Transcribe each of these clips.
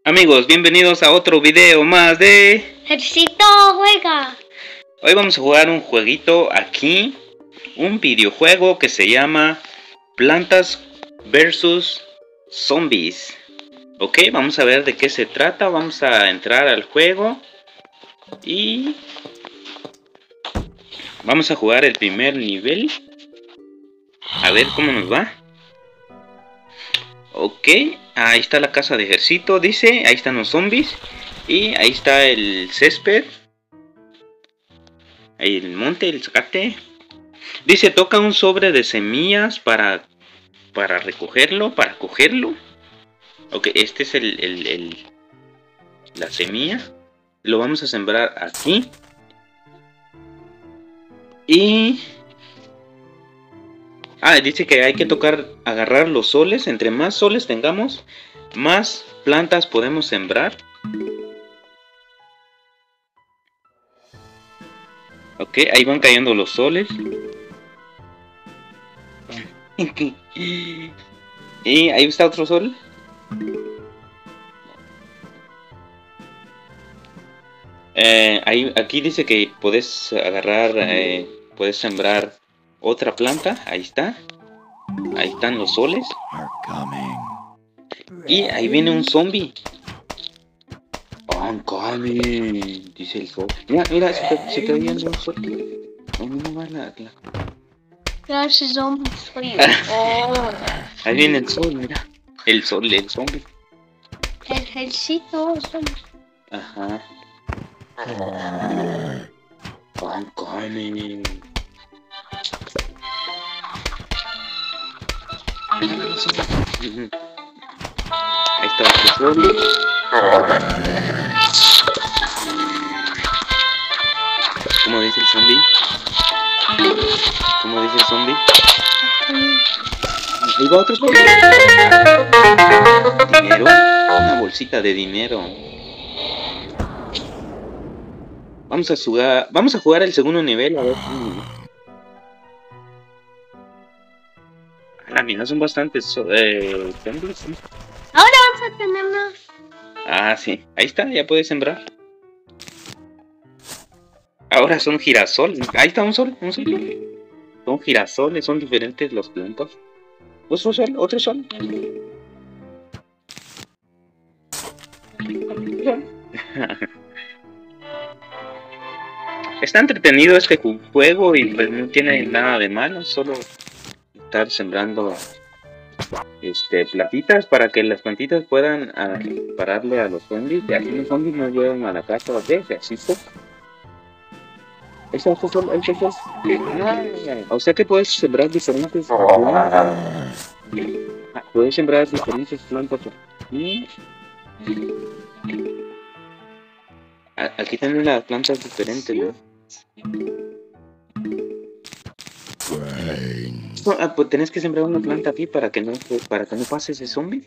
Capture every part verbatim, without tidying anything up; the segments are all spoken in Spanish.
Amigos, bienvenidos a otro video más de Ejercito Juega. Hoy vamos a jugar un jueguito aquí, un videojuego que se llama Plantas versus Zombies. Ok, vamos a ver de qué se trata, vamos a entrar al juego y vamos a jugar el primer nivel. A ver cómo nos va. Ok, ahí está la casa de ejército, dice, ahí están los zombies. Y ahí está el césped. Ahí el monte, el zacate. Dice, toca un sobre de semillas para, para recogerlo, para cogerlo. Ok, este es el, el, el la semilla. Lo vamos a sembrar aquí. Y... Ah, dice que hay que tocar, agarrar los soles. Entre más soles tengamos, más plantas podemos sembrar. Ok, ahí van cayendo los soles. Y ahí está otro sol. Eh, ahí, aquí dice que puedes agarrar, eh, puedes sembrar otra planta. Ahí está. Ahí están los soles. Y ahí viene un zombie. I'm coming, dice el sol. Mira, mira, se está, se está viendo un sol. No, no va la, la... Ya ese zombie soy yo. Oh. Ahí viene el sol, mira. El sol, el zombie. Ejercito zombie. Ajá. I'm coming. Ahí está el zombie. ¿Cómo dice el zombie? ¿Cómo dice el zombie? Ahí va otro zombie. ¿Dinero? Una bolsita de dinero. Vamos a jugar, vamos a jugar el segundo nivel, a ver si... Ah, mira, son bastantes eh, zombies, ¿sí? Ahora vamos a tener más. Ah, sí, ahí está, ya puedes sembrar. Ahora son girasoles. Ahí está un sol, un sol. Son girasoles, son diferentes los plantas. Otro sol, otro sol. Está entretenido este juego y pues no tiene nada de malo, solo estar sembrando este platitas para que las plantitas puedan a, pararle a los zombies. Y así los zombies no llegan a la casa de ejercicio. Eso es sol, eso es sol. O sea que puedes sembrar diferentes plantas. Puedes sembrar diferentes plantas aquí. Aquí tienen las plantas diferentes, ¿no? Ah, pues tenés que sembrar una planta aquí para que no, para que no pase ese zombie.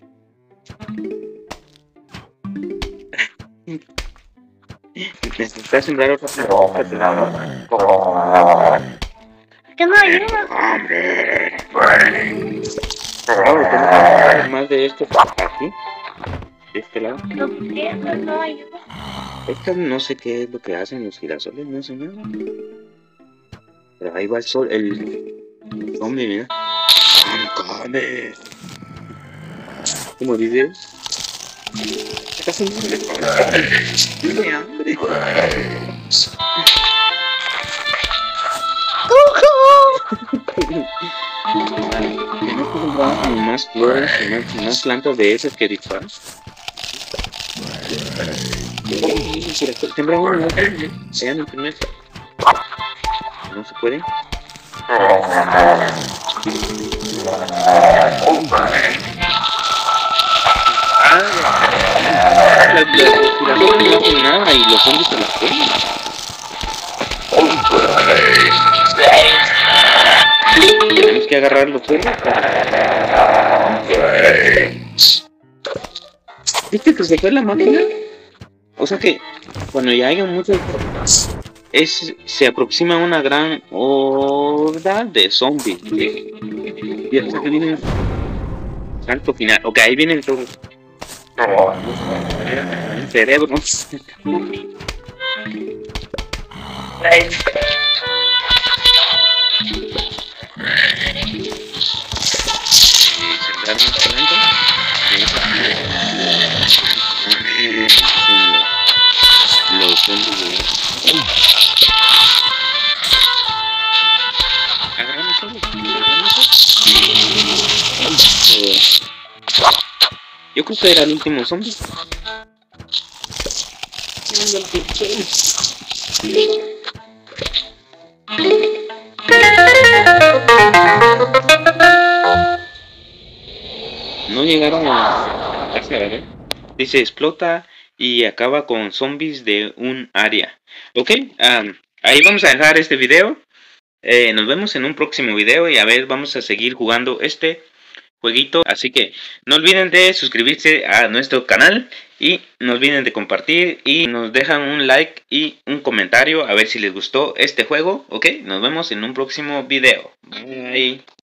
Necesitas sembrar otra planta. ¿Qué no ayuda? Ahora tenemos que sembrar más de esto aquí. De este lado. No, eso no ayuda. Estas no sé qué es lo que hacen los girasoles, no sé nada. Pero ahí va el sol, el zombie, mira. ¡Come! ¿Cómo dice? ¿Qué está haciendo? Tiene hambre. Tenemos que comprar más flores y más, más plantas de esas que disparan. Sembra uno, allá en el primer. No se puede. Ah, las girasoles no hacen nada y los zombies se las comen. Tenemos que agarrar los zombies. ¿Viste que se fue la máquina? O sea que cuando ya haya muchos es, se aproxima una gran horda de zombies. Y hasta que viene el salto final. Ok, ahí vienen todos. Cerebros. Los zombies. Agarramos solo. Yo creo que era el último zombie. No llegaron a casa, ¿verdad? Dice explota y acaba con zombies de un área. Ok, um, ahí vamos a dejar este video. Eh, nos vemos en un próximo video y a ver, vamos a seguir jugando este jueguito. Así que no olviden de suscribirse a nuestro canal y no olviden de compartir y nos dejan un like y un comentario a ver si les gustó este juego. Ok, nos vemos en un próximo video. Bye.